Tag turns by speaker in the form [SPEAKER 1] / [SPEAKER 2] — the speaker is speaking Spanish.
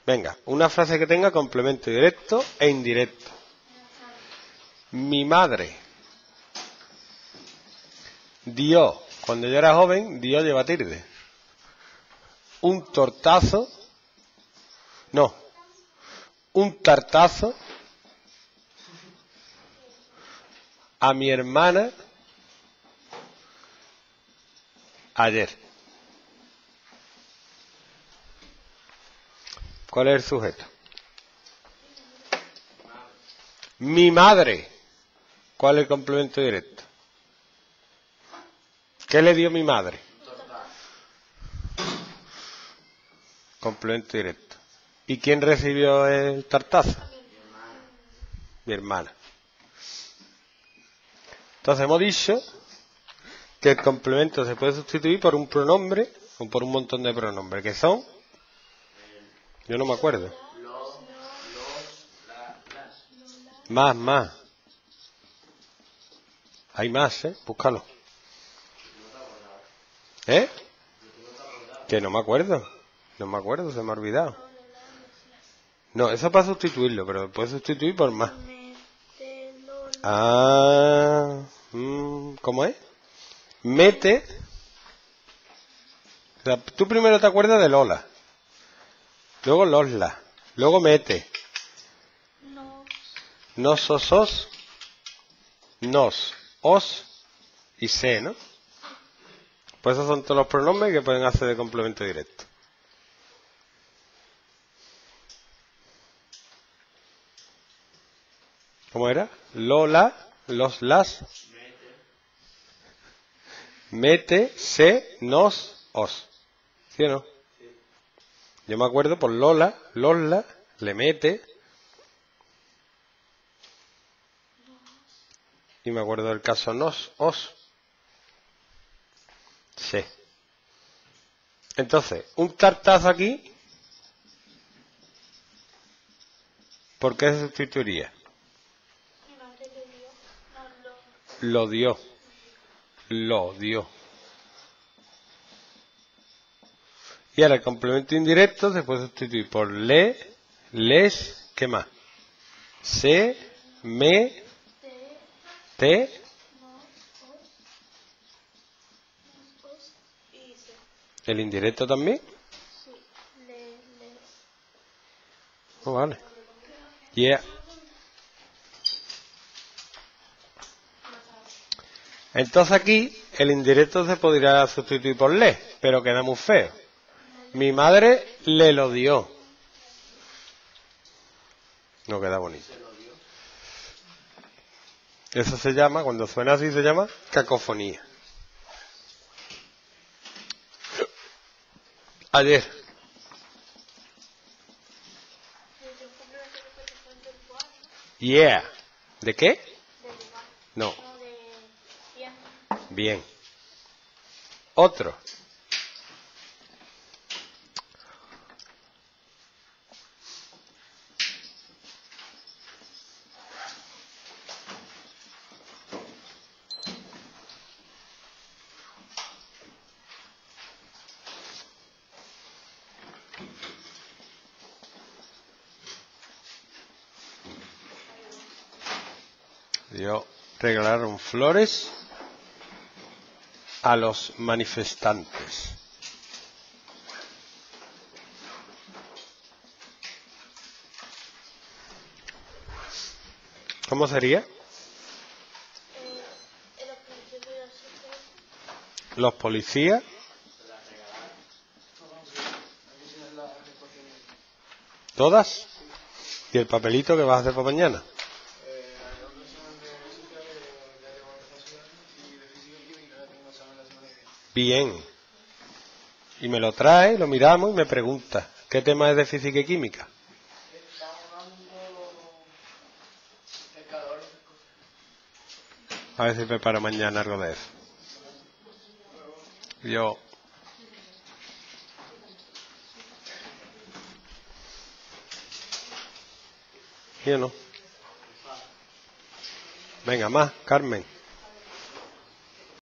[SPEAKER 1] Venga, una frase que tenga complemento directo e indirecto. Mi madre dio, cuando yo era joven, dio lleva tilde. Un tortazo, no, un tartazo a mi hermana ayer. ¿Cuál es el sujeto? Mi madre. ¿Cuál es el complemento directo? ¿Qué le dio mi madre? Complemento directo. ¿Y quién recibió el tartazo? Mi hermana. Entonces hemos dicho que el complemento se puede sustituir por un pronombre o por un montón de pronombres, que son, yo no me acuerdo. Más. Hay más, búscalo. Que no me acuerdo, se me ha olvidado. No, eso para sustituirlo, pero puedes sustituir por más. ¿Cómo es? Mete. O sea, tú primero te acuerdas de Lola, luego Losla, luego mete. Nos, os, nos, os y se, ¿no? Pues esos son todos los pronombres que pueden hacer de complemento directo. ¿Cómo era? Lola, los, las. Mete, se, nos, os. ¿Sí o no? Yo me acuerdo por Lola, Losla, le mete. Y me acuerdo del caso nos, os. Sí. Entonces, un tartazo aquí, ¿por qué se sustituiría? Lo dio. Y ahora el complemento indirecto se puede sustituir por le, les, ¿qué más? Se, me, te. ¿El indirecto también? Oh, vale. Yeah. Entonces aquí el indirecto se podría sustituir por le, pero queda muy feo. Mi madre le lo dio. No queda bonito. Eso se llama, cuando suena así se llama cacofonía. Ayer. Yeah. ¿De qué? No. Bien. Otro. Regalaron flores a los manifestantes. ¿Cómo sería? Los policías. ¿Todas? ¿Y el papelito que vas a hacer para mañana? Bien. Y me lo trae, lo miramos y me pregunta, ¿qué tema es de física y química? A ver si preparo mañana algo de eso. Yo. ¿Sí o no? Venga, más, Carmen.